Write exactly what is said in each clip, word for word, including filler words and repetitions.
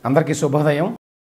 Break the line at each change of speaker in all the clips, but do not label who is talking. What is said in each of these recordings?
అందరికీ శుభోదయం.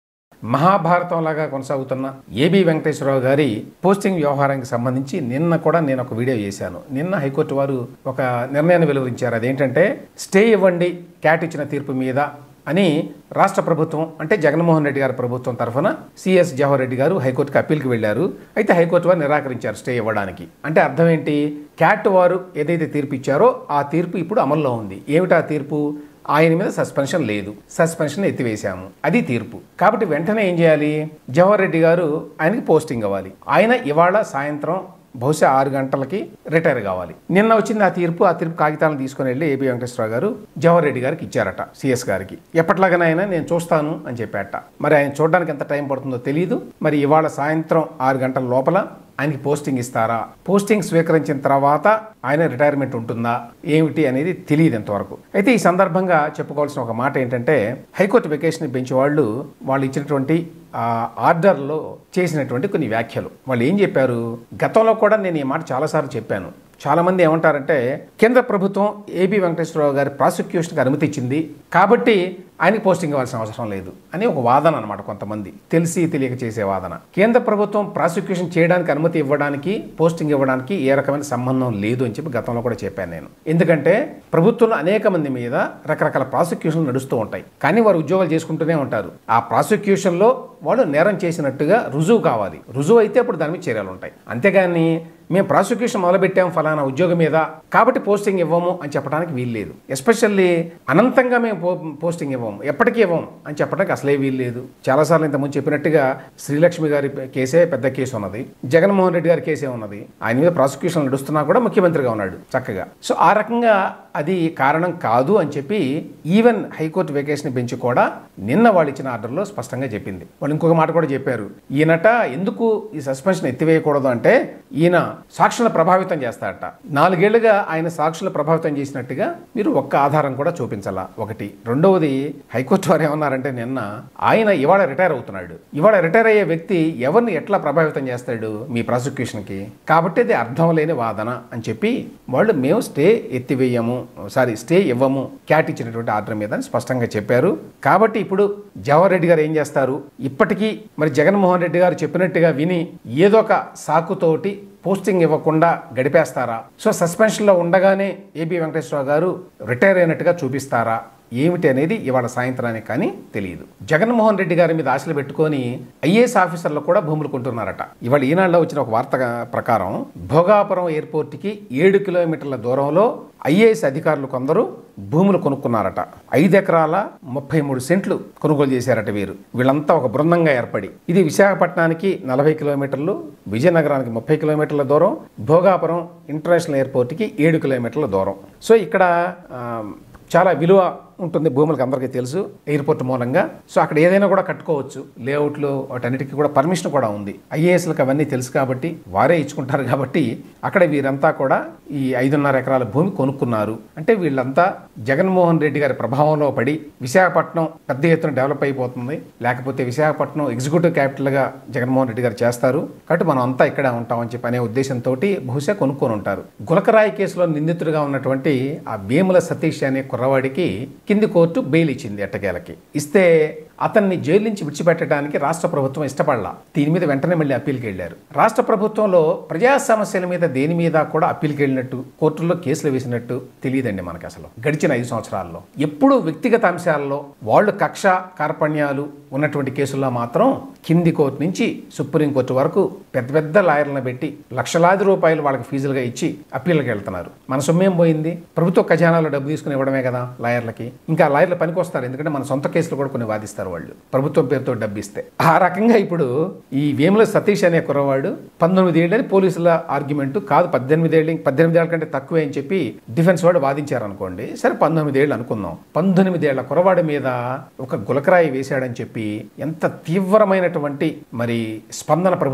మహాభారతం లాగా కొనసాగుతున్న ఏబి వెంకటేశ్వరరావు గారి పోస్టింగ్ వ్యవహారానికి సంబంధించి నిన్న కూడా నేను ఒక వీడియో చేశాను. నిన్న హైకోర్టు వారు ఒక నిర్ణయాన్ని వెలువరించారు. అదేంటంటే స్టే ఇవ్వండి క్యాట్ ఇచ్చిన తీర్పు మీద అని రాష్ట్ర ప్రభుత్వం అంటే జగన్మోహన్ రెడ్డి గారి ప్రభుత్వం తరఫున సిఎస్ జవహర్ రెడ్డి గారు హైకోర్టుకి అప్పీల్కి వెళ్లారు. అయితే హైకోర్టు వారు నిరాకరించారు స్టే ఇవ్వడానికి. అంటే అర్థం ఏంటి? క్యాట్ వారు ఏదైతే తీర్పు ఇచ్చారో ఆ తీర్పు ఇప్పుడు అమల్లో ఉంది. ఏమిటా తీర్పు? ఆయన మీద సస్పెన్షన్ లేదు, సస్పెన్షన్ ఎత్తివేశాము, అది తీర్పు. కాబట్టి వెంటనే ఏం చేయాలి? జవహర్ రెడ్డి గారు ఆయనకి పోస్టింగ్ అవ్వాలి. ఆయన ఇవాళ సాయంత్రం బహుశా ఆరు గంటలకి రిటైర్ కావాలి. నిన్న వచ్చింది ఆ తీర్పు. ఆ తీర్పు కాగితాలను తీసుకుని వెళ్ళి ఏబి వెంకటేశ్వరరావు గారు జవహర్ రెడ్డి గారికి ఇచ్చారట, సిఎస్ గారికి. ఎప్పట్లాగానైనా నేను చూస్తాను అని చెప్పారట. మరి ఆయన చూడడానికి ఎంత టైం పడుతుందో తెలియదు. మరి ఇవాళ సాయంత్రం ఆరు గంటల లోపల ఆయనకి పోస్టింగ్ ఇస్తారా, పోస్టింగ్ స్వీకరించిన తర్వాత ఆయన రిటైర్మెంట్ ఉంటుందా ఏమిటి అనేది తెలియదు ఎంతవరకు. అయితే ఈ సందర్భంగా చెప్పుకోవాల్సిన ఒక మాట ఏంటంటే, హైకోర్టు వెకేషన్ బెంచ్ వాళ్ళు వాళ్ళు ఇచ్చినటువంటి ఆర్డర్లో చేసినటువంటి కొన్ని వ్యాఖ్యలు. వాళ్ళు ఏం చెప్పారు? గతంలో కూడా నేను ఈ మాట చాలాసార్లు చెప్పాను. చాలామంది ఏమంటారంటే, కేంద్ర ప్రభుత్వం ఏబి వెంకటేశ్వరరావు గారి ప్రాసిక్యూషన్కి అనుమతి ఇచ్చింది కాబట్టి ఆయనకి పోస్టింగ్ ఇవ్వాల్సిన అవసరం లేదు అని ఒక వాదన అనమాట. కొంతమంది తెలిసి తెలియక చేసే వాదన. కేంద్ర ప్రభుత్వం ప్రాసిక్యూషన్ చేయడానికి అనుమతి ఇవ్వడానికి, పోస్టింగ్ ఇవ్వడానికి ఏ రకమైన సంబంధం లేదు అని చెప్పి గతంలో కూడా చెప్పాను నేను. ఎందుకంటే ప్రభుత్వంలో అనేక మంది మీద రకరకాల ప్రాసిక్యూషన్లు నడుస్తూ ఉంటాయి, కానీ వారు ఉద్యోగాలు చేసుకుంటూనే ఉంటారు. ఆ ప్రాసిక్యూషన్లో వాళ్ళు నేరం చేసినట్టుగా రుజువు కావాలి. రుజువు అయితే అప్పుడు దాని మీద చర్యలు ఉంటాయి. అంతేగాని మేము ప్రాసిక్యూషన్ మొదలుపెట్టాము ఫలానా ఉద్యోగం మీద కాబట్టి పోస్టింగ్ ఇవ్వము అని చెప్పడానికి వీలు లేదు. ఎస్పెషల్లీ అనంతంగా మేము పో పోస్టింగ్ ఇవ్వము, ఎప్పటికీ ఇవ్వము అని చెప్పడానికి అసలే వీలు లేదు. చాలాసార్లు ఇంతకుముందు చెప్పినట్టుగా శ్రీలక్ష్మి గారి కేసే పెద్ద కేసు ఉన్నది, జగన్మోహన్ రెడ్డి గారి కేసే ఉన్నది. ఆయన మీద ప్రాసిక్యూషన్ నడుస్తున్నా కూడా ముఖ్యమంత్రిగా ఉన్నాడు చక్కగా. సో ఆ రకంగా అది కారణం కాదు అని చెప్పి ఈవెన్ హైకోర్టు వెకేషన్ బెంచ్ కూడా నిన్న వాళ్ళు ఇచ్చిన ఆర్డర్లో స్పష్టంగా చెప్పింది. వాళ్ళు ఇంకొక మాట కూడా చెప్పారు. ఈయనట ఎందుకు ఈ సస్పెన్షన్ ఎత్తివేయకూడదు అంటే, ఈయన సాక్షులను ప్రభావితం చేస్తాడట. నాలుగేళ్లుగా ఆయన సాక్షులు ప్రభావితం చేసినట్టుగా మీరు ఒక్క ఆధారం కూడా చూపించాలా ఒకటి. రెండవది, హైకోర్టు వారు ఏమన్నారంటే నిన్న, ఆయన ఇవాళ రిటైర్ అవుతున్నాడు. ఇవాళ రిటైర్ అయ్యే వ్యక్తి ఎవరిని ఎట్లా ప్రభావితం చేస్తాడు మీ ప్రాసిక్యూషన్కి? కాబట్టి అది అర్థం లేని వాదన అని చెప్పి వాళ్ళు మేము స్టే ఎత్తివేయము, సారీ స్టే ఇవ్వము క్యాట్ ఇచ్చినటువంటి ఆర్డర్ మీద అని స్పష్టంగా చెప్పారు. కాబట్టి ఇప్పుడు జవహర్ రెడ్డి గారు ఏం చేస్తారు? ఇప్పటికీ మరి జగన్మోహన్ రెడ్డి గారు చెప్పినట్టుగా విని ఏదో ఒక సాకుతోటి పోస్టింగ్ ఇవ్వకుండా గడిపేస్తారా? సో సస్పెన్షన్లో ఉండగానే ఏబి వెంకటేశ్వరరావు గారు రిటైర్ అయినట్టుగా చూపిస్తారా? ఏమిటి అనేది ఇవాళ సాయంత్రానికి కానీ తెలియదు. జగన్మోహన్ రెడ్డి గారి మీద ఆశలు పెట్టుకొని ఐఏఎస్ ఆఫీసర్లు కూడా భూములు కొంటున్నారట. ఇవాళ ఈనాడులో వచ్చిన ఒక వార్త ప్రకారం భోగాపురం ఎయిర్పోర్ట్కి ఏడు కిలోమీటర్ల దూరంలో ఐఏఎస్ అధికారులు కొందరు భూములు కొనుక్కున్నారట. ఐదు ఎకరాల ముప్పై మూడు సెంట్లు కొనుగోలు చేశారట వీరు. వీళ్ళంతా ఒక బృందంగా ఏర్పడి. ఇది విశాఖపట్నానికి నలభై కిలోమీటర్లు, విజయనగరానికి ముప్పై కిలోమీటర్ల దూరం, భోగాపురం ఇంటర్నేషనల్ ఎయిర్పోర్ట్కి ఏడు కిలోమీటర్ల దూరం. సో ఇక్కడ చాలా విలువ ఉంటుంది భూములకు, అందరికీ తెలుసు ఎయిర్పోర్ట్ మూలంగా. సో అక్కడ ఏదైనా కూడా కట్టుకోవచ్చు, లేఅవుట్లు వాటన్నిటికీ కూడా పర్మిషన్ కూడా ఉంది. ఐఏఎస్లకు అవన్నీ తెలుసు కాబట్టి వారే ఇచ్చుకుంటారు. కాబట్టి అక్కడ వీరంతా కూడా ఈ ఐదున్నర ఎకరాల భూమి కొనుక్కున్నారు. అంటే వీళ్ళంతా జగన్మోహన్ రెడ్డి గారి ప్రభావంలో పడి విశాఖపట్నం పెద్ద ఎత్తున డెవలప్ అయిపోతుంది, లేకపోతే విశాఖపట్నం ఎగ్జిక్యూటివ్ క్యాపిటల్గా జగన్మోహన్ రెడ్డి గారు చేస్తారు కాబట్టి మనం అంతా ఇక్కడే ఉంటామని చెప్పి అనే ఉద్దేశంతో బహుశా కొనుక్కొని ఉంటారు. గులకరాయి కేసులో నిందితుడిగా ఉన్నటువంటి ఆ వేముల సతీష్ అనే కుర్రవాడికి కింది కోర్టు బెయిల్ ఇచ్చింది ఎట్టకేలకి. ఇస్తే అతన్ని జైలు నుంచి విడిచిపెట్టడానికి రాష్ట్ర ప్రభుత్వం ఇష్టపడలా. దీని మీద వెంటనే మళ్ళీ అప్పీల్కి వెళ్ళారు. రాష్ట్ర ప్రభుత్వంలో ప్రజా సమస్యల మీద దేని మీద కూడా అప్పీల్కి వెళ్ళినట్టు, కోర్టుల్లో కేసులు వేసినట్టు తెలియదండి మనకు అసలు. గడిచిన ఐదు సంవత్సరాల్లో ఎప్పుడు వ్యక్తిగత అంశాల్లో వాళ్ళు కక్ష కార్పణ్యాలు ఉన్నటువంటి కేసుల్లో మాత్రం కింది కోర్టు నుంచి సుప్రీంకోర్టు వరకు పెద్ద పెద్ద లాయర్లను పెట్టి లక్షలాది రూపాయలు వాళ్ళకి ఫీజులుగా ఇచ్చి అప్పీల్కి వెళ్తున్నారు. మన సొమ్మేం పోయింది? ప్రభుత్వ ఖజానాలో డబ్బు తీసుకుని ఇవ్వడమే కదా లాయర్లకి. ఇంకా లాయర్లు పనికి వస్తారు, ఎందుకంటే మన సొంత కేసులు కూడా కొన్ని వాదిస్తారు వాళ్ళు ప్రభుత్వం పేరుతో డబ్బిస్తే. ఆ రకంగా ఇప్పుడు ఈ వేముల సతీష్ అనే కుర్రవాడు పంతొమ్మిది ఏళ్ళని పోలీసుల ఆర్గ్యుమెంట్ కాదు, పద్దెనిమిది ఏళ్ళు పద్దెనిమిది ఏళ్ళ కంటే తక్కువే అని చెప్పి డిఫెన్స్ వాడు వాదించారు అనుకోండి. సరే పంతొమ్మిది ఏళ్ళు అనుకుందాం. పంతొమ్మిది ఏళ్ల కుర్రవాడి మీద ఒక గులకరాయి వేశాడని చెప్పి ఎంత తీవ్రమైనటువంటి మరి స్పందన ప్రభుత్వం నుంచి వస్తుంది.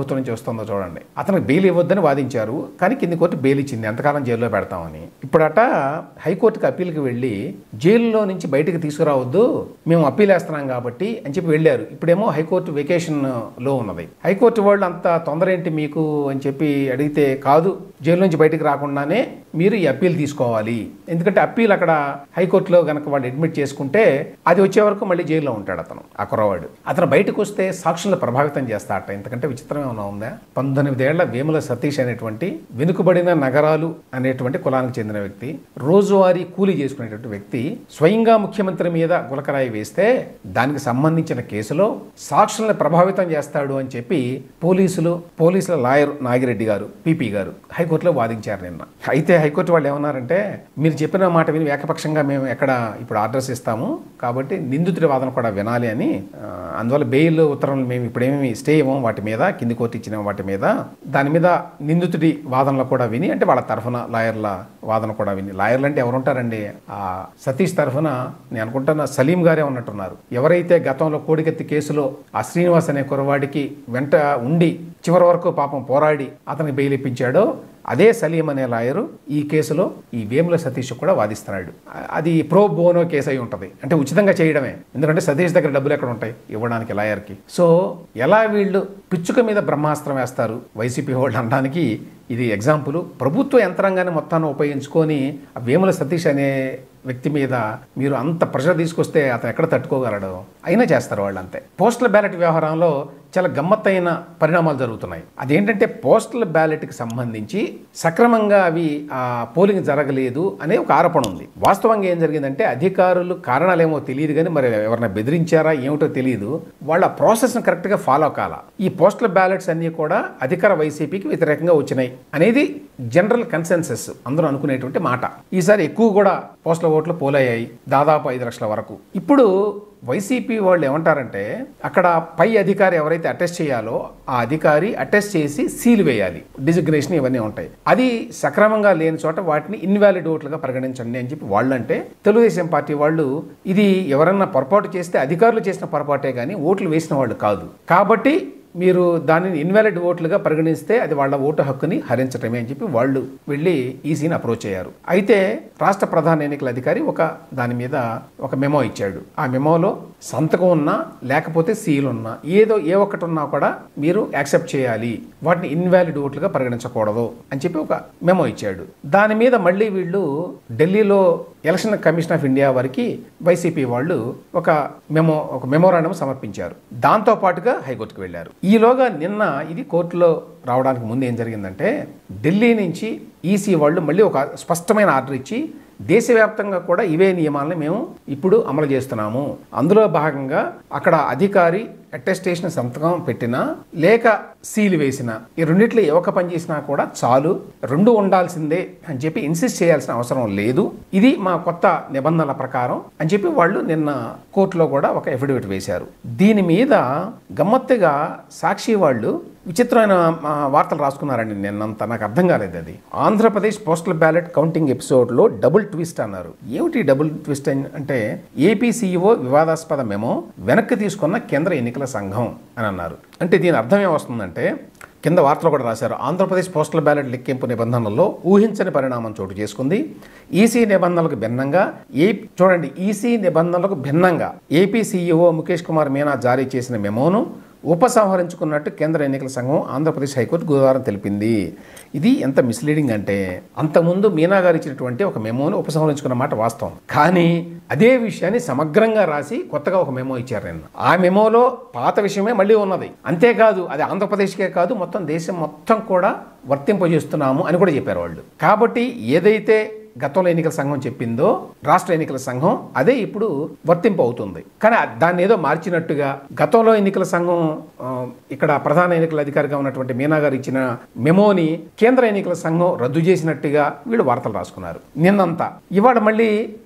వస్తుందో చూడండి. అతనికి బెయిల్ ఇవ్వద్దని వాదించారు, కానీ కింది కోర్టు బెయిల్ ఇచ్చింది, ఎంతకాలం జైల్లో పెడతామని. ఇప్పుడట హైకోర్టుకి అప్పీల్కి వెళ్ళి జైల్లో నుంచి బయటకు తీసుకురావద్దు, మేము అప్పీల్ వేస్తున్నాం కాబట్టి అని చెప్పి వెళ్ళారు. ఇప్పుడేమో హైకోర్టు వెకేషన్ లో ఉన్నది. హైకోర్టు వాళ్ళు అంత తొందర ఏంటి మీకు అని చెప్పి అడిగితే, కాదు జైలు నుంచి బయటకు రాకుండానే మీరు ఈ అప్పీల్ తీసుకోవాలి, ఎందుకంటే అప్పీల్ అక్కడ హైకోర్టులో గనక వాళ్ళు అడ్మిట్ చేసుకుంటే అది వచ్చే వరకు మళ్ళీ జైల్లో ఉంటాడు అతను, ఆ కుర్రవాడు. అతను బయటకు వస్తే సాక్షులను ప్రభావితం చేస్తాడట. ఇంతకంటే విచిత్రం ఏమైనా ఉందా? పంతొమ్మిదేళ్ల వేముల సతీష్ అనేటువంటి వెనుకబడిన నగరాలు అనేటువంటి కులానికి చెందిన వ్యక్తి, రోజువారీ కూలీ చేసుకునేటువంటి వ్యక్తి స్వయంగా ముఖ్యమంత్రి మీద గులకరాయి వేస్తే దానికి సంబంధించిన కేసులో సాక్షులను ప్రభావితం చేస్తాడు అని చెప్పి పోలీసులు పోలీసుల లాయర్ నాగిరెడ్డి గారు, పీపీ గారు హైకోర్టులో వాదించారు నిన్న. అయితే హైకోర్టు వాళ్ళు ఏమన్నారంటే, మీరు చెప్పిన మాట విని ఏకపక్షంగా మేము ఎక్కడ ఇప్పుడు ఆర్డర్స్ ఇస్తాము కాబట్టి నిందితుడి వాదన కూడా వినాలి అని, అందువల్ల బెయిల్ ఉత్తర్వులు మేము ఇప్పుడేమి స్టే ఇవ్వం వాటి మీద, కింది కోర్టు ఇచ్చిన వాటి మీద, దాని మీద నిందితుడి వాదనలు కూడా విని, అంటే వాళ్ళ తరఫున లాయర్ల వాదన కూడా విని. లాయర్లు అంటే ఎవరుంటారండి? ఆ సతీష్ తరఫున నేను అనుకుంటున్న సలీం గారే ఉన్నట్టున్నారు. ఎవరైతే గతంలో కోడికత్తి కేసులో ఆ శ్రీనివాస్ అనే కురవాడికి వెంట ఉండి చివరి వరకు పాపం పోరాడి అతనికి బెయిల్ ఇప్పించాడో అదే సలీం అనే లాయరు ఈ కేసులో ఈ వేముల సతీష్ కూడా వాదిస్తున్నాడు. అది ప్రో బోనో కేసు అయి ఉంటుంది, అంటే ఉచితంగా చేయడమే, ఎందుకంటే సతీష్ దగ్గర డబ్బులు ఎక్కడ ఉంటాయి ఇవ్వడానికి లాయర్కి. సో ఎలా వీళ్ళు పిచ్చుక మీద బ్రహ్మాస్త్రం వేస్తారు వైసీపీ వాళ్ళు అనడానికి ఇది ఎగ్జాంపుల్. ప్రభుత్వ యంత్రాంగాన్ని మొత్తాన్ని ఉపయోగించుకొని ఆ వేముల సతీష్ అనే వ్యక్తి మీద మీరు అంత ప్రెషర్ తీసుకొస్తే అతను ఎక్కడ తట్టుకోగలడు? అయినా చేస్తారు వాళ్ళు అంతే. పోస్టల్ బ్యాలెట్ వ్యవహారంలో చాలా గమ్మత్తైన పరిణామాలు జరుగుతున్నాయి. అదేంటంటే పోస్టల్ బ్యాలెట్కి సంబంధించి సక్రమంగా అవి ఆ పోలింగ్ జరగలేదు అనే ఒక ఆరోపణ ఉంది. వాస్తవంగా ఏం జరిగిందంటే అధికారులు కారణాలేమో తెలియదు కానీ మరి ఎవరైనా బెదిరించారా ఏమిటో తెలియదు, వాళ్ళ ప్రాసెస్ను కరెక్ట్గా ఫాలో కాల. ఈ పోస్టల్ బ్యాలెట్స్ అన్నీ కూడా అధికార వైసీపీకి వ్యతిరేకంగా వచ్చినాయి అనేది జనరల్ కన్సెన్సస్, అందరూ అనుకునేటువంటి మాట. ఈసారి ఎక్కువ కూడా పోస్టల్ ఓట్లు పోలయ్యాయి, దాదాపు ఐదు లక్షల వరకు. ఇప్పుడు వైసీపీ వాళ్ళు ఏమంటారంటే అక్కడ పై అధికారి ఎవరైతే అటెస్ట్ చేయాలో ఆ అధికారి అటెస్ట్ చేసి సీల్ వేయాలి, డిజిగ్నేషన్ ఇవన్నీ ఉంటాయి. అది సక్రమంగా లేని చోట వాటిని ఇన్వాలిడ్ ఓట్లుగా పరిగణించండి అని చెప్పి వాళ్ళు అంటే, తెలుగుదేశం పార్టీ వాళ్ళు ఇది ఎవరన్నా పొరపాటు చేస్తే అధికారులు చేసిన పొరపాటే కానీ ఓట్లు వేసిన వాళ్ళు కాదు, కాబట్టి మీరు దానిని ఇన్వాలిడ్ ఓట్లుగా పరిగణిస్తే అది వాళ్ళ ఓటు హక్కుని హరించటమే అని చెప్పి వాళ్ళు వెళ్ళి ఈసీని అప్రోచ్ అయ్యారు. అయితే రాష్ట్ర ప్రధాన ఎన్నికల అధికారి ఒక దాని మీద ఒక మెమో ఇచ్చాడు. ఆ మెమోలో సంతకం ఉన్నా లేకపోతే సీల్ ఉన్నా ఏదో ఏ ఒక్కటి ఉన్నా కూడా మీరు యాక్సెప్ట్ చేయాలి, వాటిని ఇన్వాలిడ్ ఓట్లుగా పరిగణించకూడదు అని చెప్పి ఒక మెమో ఇచ్చాడు. దాని మీద మళ్ళీ వీళ్ళు ఢిల్లీలో ఎలక్షన్ కమిషన్ ఆఫ్ ఇండియా వారికి వైసీపీ వాళ్ళు ఒక మెమో ఒక మెమోరాండం సమర్పించారు. దాంతో పాటుగా హైకోర్టుకు వెళ్ళారు. ఈలోగా నిన్న ఇది కోర్టులో రావడానికి ముందు ఏం జరిగిందంటే, ఢిల్లీ నుంచి ఈసీ వాళ్ళు మళ్ళీ ఒక స్పష్టమైన ఆర్డర్ ఇచ్చి దేశవ్యాప్తంగా కూడా ఇవే నియమాలను మేము ఇప్పుడు అమలు చేస్తున్నాము. అందులో భాగంగా అక్కడ అధికారి అటెస్టేషన్ సంతకం పెట్టినా లేక సీల్ వేసిన ఈ రెండిట్లో ఏ ఒక్క పని చేసినా కూడా చాలు, రెండు ఉండాల్సిందే అని చెప్పి ఇన్సిస్ట్ చేయాల్సిన అవసరం లేదు, ఇది మా కొత్త నిబంధనల ప్రకారం అని చెప్పి వాళ్ళు నిన్న కోర్టులో కూడా ఒక ఎఫిడవిట్ వేశారు. దీని మీద గమ్మత్తుగా సాక్షి వాళ్ళు విచిత్రమైన వార్తలు రాసుకున్నారండి నిన్నంతా. నాకు అర్థం కాలేదు అది. ఆంధ్రప్రదేశ్ పోస్టల్ బ్యాలెట్ కౌంటింగ్ ఎపిసోడ్లో డబుల్ ట్విస్ట్ అన్నారు. ఏమిటి డబుల్ ట్విస్ట్ అంటే, ఏపీ సీఈఓ వివాదాస్పద మెమో వెనక్కి తీసుకున్న కేంద్ర ఎన్నికల సంఘం అని అన్నారు. అంటే దీని అర్థం ఏమొస్తుందంటే, కింద వార్తలు కూడా రాశారు, ఆంధ్రప్రదేశ్ పోస్టల్ బ్యాలెట్ లెక్కింపు నిబంధనల్లో ఊహించని పరిణామం చోటు చేసుకుంది. ఈసీ నిబంధనలకు భిన్నంగా ఏ చూడండి ఈసీ నిబంధనలకు భిన్నంగా ఏపీ సీఈఓ ముఖేష్ కుమార్ మీనా జారీ చేసిన మెమోను ఉపసంహరించుకున్నట్టు కేంద్ర ఎన్నికల సంఘం ఆంధ్రప్రదేశ్ హైకోర్టు గురువారం తెలిపింది. ఇది ఎంత మిస్లీడింగ్ అంటే, అంతకుముందు మీనా గారు ఇచ్చినటువంటి ఒక మెమోను ఉపసంహరించుకున్న మాట వాస్తవం, కానీ అదే విషయాన్ని సమగ్రంగా రాసి కొత్తగా ఒక మెమో ఇచ్చారు నిన్న. ఆ మెమోలో పాత విషయమే మళ్ళీ ఉన్నది. అంతేకాదు అది ఆంధ్రప్రదేశ్కే కాదు మొత్తం దేశం మొత్తం కూడా వర్తింపజేస్తున్నాము అని కూడా చెప్పారు వాళ్ళు. కాబట్టి ఏదైతే గతంలో ఎన్నికల సంఘం చెప్పిందో రాష్ట్ర ఎన్నికల సంఘం అదే ఇప్పుడు వర్తింపు అవుతుంది. కానీ దాన్ని ఏదో మార్చినట్టుగా గతంలో ఎన్నికల సంఘం ఇక్కడ ప్రధాన ఎన్నికల అధికారిగా ఉన్నటువంటి మీనా గారు ఇచ్చిన మెమోని కేంద్ర ఎన్నికల సంఘం రద్దు చేసినట్టుగా వీళ్ళు వార్తలు రాసుకున్నారు నిన్నంతా. ఇవాళ మళ్ళీ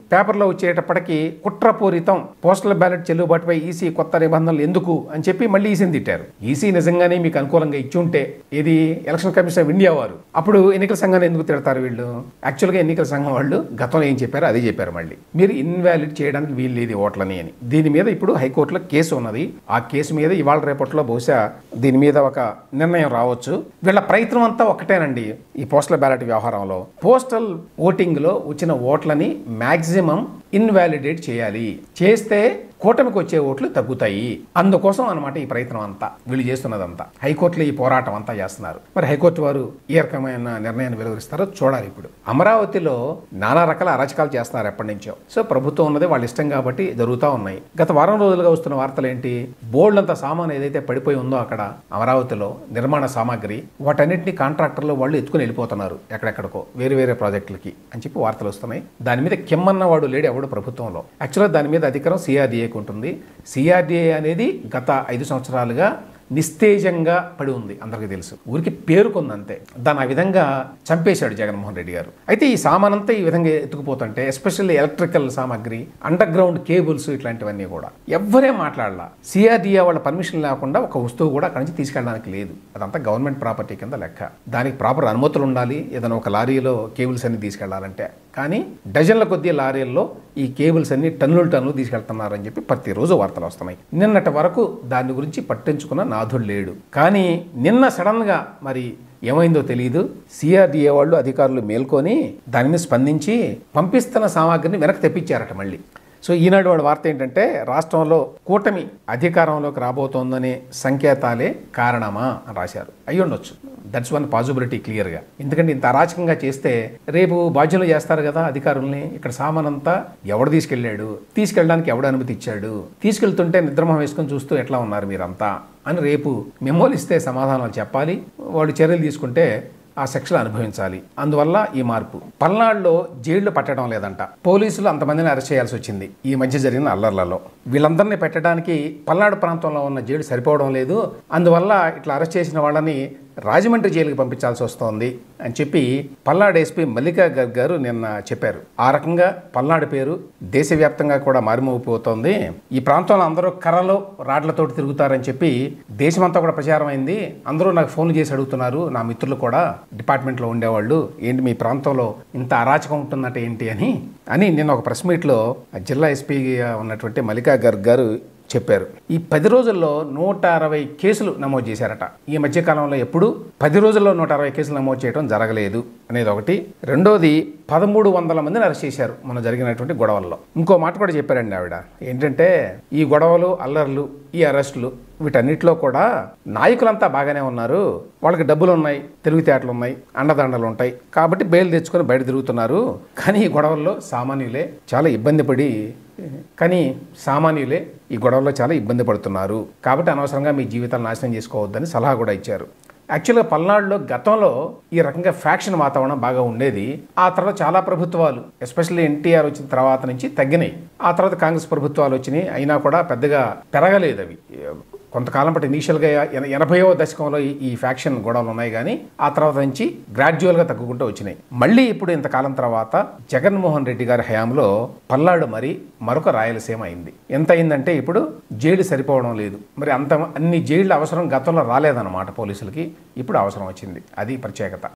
పేపర్లో వచ్చేటప్పటికి కుట్రపూరితం పోస్టల్ బ్యాలెట్ చెల్లుబాటుపై ఈసీ కొత్త నిబంధనలు ఎందుకు అని చెప్పి మళ్ళీ ఈసీని తిట్టారు. ఈసీ నిజంగానే మీకు అనుకూలంగా ఇచ్చి ఉంటే ఇది ఎలక్షన్ కమిషన్ ఆఫ్ ఇండియా వారు అప్పుడు ఎన్నికల సంఘాన్ని ఎందుకు తిడతారు వీళ్ళు? యాక్చువల్గా ఎన్నికల సంఘం వాళ్ళు గతంలో ఏం చెప్పారో అదే చెప్పారు. మళ్ళీ మీరు ఇన్వాలిడ్ చేయడానికి వీలు లేదు ఓట్లని అని. దీని మీద ఇప్పుడు హైకోర్టులో కేసు ఉన్నది. ఆ కేసు మీద ఇవాళ రేపట్లో బహుశా దీని మీద ఒక నిర్ణయం రావచ్చు. వీళ్ళ ప్రయత్నం అంతా ఒకటేనండి. ఈ పోస్టల్ బ్యాలెట్ వ్యవహారంలో పోస్టల్ ఓటింగ్ లో వచ్చిన ఓట్లని మ్యాక్సిమం ఇన్వాలిడేట్ చేయాలి. చేస్తే కూటమికి వచ్చే ఓట్లు తగ్గుతాయి. అందుకోసం అనమాట ఈ ప్రయత్నం అంతా వీళ్ళు చేస్తున్నదంతా. హైకోర్టులో ఈ పోరాటం అంతా చేస్తున్నారు. మరి హైకోర్టు వారు ఏ రకమైన నిర్ణయాన్ని వెలువరిస్తారో చూడాలి. ఇప్పుడు అమరావతిలో నానా రకాల అరాచకాలు చేస్తున్నారు ఎప్పటి నుంచో. సో ప్రభుత్వం ఉన్నది వాళ్ళ ఇష్టం కాబట్టి జరుగుతూ ఉన్నాయి. గత వారం రోజులుగా వస్తున్న వార్తలు ఏంటి? బోల్డ్ అంత సామాన్ ఏదైతే పడిపోయి ఉందో అక్కడ అమరావతిలో నిర్మాణ సామాగ్రి వాటన్నిటిని కాంట్రాక్టర్లు వాళ్ళు ఎత్తుకుని వెళ్ళిపోతున్నారు ఎక్కడెక్కడికో వేరే వేరే ప్రాజెక్టులకి అని చెప్పి వార్తలు వస్తున్నాయి. దాని మీద కిమ్మన్న వాడు లేడు ఎవడు ప్రభుత్వంలో. యాక్చువల్గా దాని మీద అధికారం సిఆర్డీఏ ఉంటుంది. సిఆర్డీఏ అనేది గత ఐదు సంవత్సరాలుగా నిస్తేజంగా పడి ఉంది. అందరికీ తెలుసు. ఊరికి పేరుకుందంతే. దాన్ని ఆ విధంగా చంపేశాడు జగన్మోహన్ రెడ్డి గారు. అయితే ఈ సామాన్ అంతా ఈ విధంగా ఎత్తుకుపోతుంటే ఎస్పెషల్లీ ఎలక్ట్రికల్ సామాగ్రి, అండర్ గ్రౌండ్ కేబుల్స్ ఇట్లాంటివన్నీ కూడా ఎవ్వరే మాట్లాడాల. సిఆర్డీఏ వాళ్ళ పర్మిషన్ లేకుండా ఒక వస్తువు కూడా అక్కడి నుంచి తీసుకెళ్ళడానికి లేదు. అదంతా గవర్నమెంట్ ప్రాపర్టీ కింద లెక్క. దానికి ప్రాపర్ అనుమతులు ఉండాలి. ఏదైనా ఒక లారీలో కేబుల్స్ అన్ని తీసుకెళ్లాలంటే. కానీ డజన్ల కొద్ది లారీల్లో ఈ కేబుల్స్ అన్ని టన్నులు టన్నులు తీసుకెళ్తున్నారని చెప్పి ప్రతిరోజు వార్తలు వస్తున్నాయి. నిన్నటి వరకు దాని గురించి పట్టించుకున్న నాథుడు లేడు. కానీ నిన్న సడన్ గా మరి ఏమైందో తెలియదు. సిఆర్డీఏ వాళ్ళు అధికారులు మేల్కొని దాని మీద స్పందించి పంపిస్తున్న సామాగ్రిని వెనక్కి తెప్పించారట మళ్ళీ. సో ఈనాడు వాడి వార్త ఏంటంటే రాష్ట్రంలో కూటమి అధికారంలోకి రాబోతోందనే సంకేతాలే కారణమా అని రాశారు. అయ్యి ఉండొచ్చు. దట్స్ వన్ పాసిబిలిటీ క్లియర్గా. ఎందుకంటే ఇంత అరాచకంగా చేస్తే రేపు బాధ్యులు చేస్తారు కదా అధికారుల్ని. ఇక్కడ సామాన్ అంతా ఎవడు తీసుకెళ్ళాడు, తీసుకెళ్ళడానికి ఎవడు అనుమతి ఇచ్చాడు, తీసుకెళ్తుంటే నిద్రమోహం వేసుకొని చూస్తూ ఎట్లా ఉన్నారు మీరంతా అని రేపు మెమోలు ఇస్తే సమాధానాలు చెప్పాలి. వాళ్ళు చర్యలు తీసుకుంటే ఆ శిక్షలు అనుభవించాలి. అందువల్ల ఈ మార్పు. పల్నాడులో జైళ్లు పట్టడం లేదంట. పోలీసులు అంతమందిని అరెస్ట్ చేయాల్సి వచ్చింది ఈ మధ్య జరిగిన అల్లర్లలో. వీళ్ళందరినీ పెట్టడానికి పల్నాడు ప్రాంతంలో ఉన్న జైలు సరిపోవడం లేదు. అందువల్ల ఇట్లా అరెస్ట్ చేసిన వాళ్ళని రాజమండ్రి జైలుకి పంపించాల్సి వస్తోంది అని చెప్పి పల్నాడు ఎస్పీ మల్లికా గర్గ్ గారు నిన్న చెప్పారు. ఆ రకంగా పల్నాడు పేరు దేశవ్యాప్తంగా కూడా మారిమోగిపోతోంది. ఈ ప్రాంతంలో అందరూ కర్రలో రాడ్లతోటి తిరుగుతారని చెప్పి దేశమంతా కూడా ప్రచారం అయింది. అందరూ నాకు ఫోన్లు చేసి అడుగుతున్నారు, నా మిత్రులు కూడా డిపార్ట్మెంట్లో ఉండేవాళ్ళు, ఏంటి మీ ప్రాంతంలో ఇంత అరాచకం ఉంటుందంటే ఏంటి అని అని నిన్న ఒక ప్రెస్ మీట్లో జిల్లా ఎస్పీగా ఉన్నటువంటి మల్లికా గర్గ్ గారు చెప్పారు. ఈ పది రోజుల్లో నూట అరవై కేసులు నమోదు చేశారట. ఈ మధ్యకాలంలో ఎప్పుడు పది రోజుల్లో నూట అరవై కేసులు నమోదు చేయడం జరగలేదు అనేది ఒకటి. రెండోది పదమూడు వందల మందిని అరెస్ట్ చేశారు మొన్న జరిగినటువంటి గొడవల్లో. ఇంకో మాట కూడా చెప్పారండి ఆవిడ. ఏంటంటే ఈ గొడవలు, అల్లర్లు, ఈ అరెస్టులు వీటన్నిటిలో కూడా నాయకులంతా బాగానే ఉన్నారు, వాళ్ళకి డబ్బులు ఉన్నాయి, తెలివితేటలు ఉన్నాయి, అండదండలు ఉంటాయి కాబట్టి బెయిల్ తెచ్చుకొని బయట తిరుగుతున్నారు. కానీ ఈ గొడవల్లో సామాన్యులే చాలా ఇబ్బంది పడి కానీ సామాన్యులే ఈ గొడవల్లో చాలా ఇబ్బంది పడుతున్నారు కాబట్టి అనవసరంగా మీ జీవితాలు నాశనం చేసుకోవద్దని సలహా కూడా ఇచ్చారు. యాక్చువల్గా పల్నాడులో గతంలో ఈ రకంగా ఫ్యాక్షన్ వాతావరణం బాగా ఉండేది. ఆ తర్వాత చాలా ప్రభుత్వాలు ఎస్పెషల్లీ ఎన్టీఆర్ వచ్చిన తర్వాత నుంచి తగ్గినాయి. ఆ తర్వాత కాంగ్రెస్ ప్రభుత్వాలు వచ్చినాయి. అయినా కూడా పెద్దగా పెరగలేదు అవి. కొంతకాలం పాటు ఇనీషియల్గా ఎనభైవ దశకంలో ఈ ఫ్యాక్షన్ గొడవలు ఉన్నాయి కానీ ఆ తర్వాత నుంచి గ్రాడ్యువల్గా తగ్గుకుంటూ వచ్చినాయి. మళ్ళీ ఇప్పుడు ఇంతకాలం తర్వాత జగన్మోహన్ రెడ్డి గారి హయాంలో పల్నాడు మరి మరొక రాయలసీమ అయింది. ఎంత అయిందంటే ఇప్పుడు జైలు సరిపోవడం లేదు. మరి అంత అన్ని జైళ్ళు అవసరం గతంలో రాలేదన్నమాట పోలీసులకి, ఇప్పుడు అవసరం వచ్చింది. అది ప్రత్యేకత.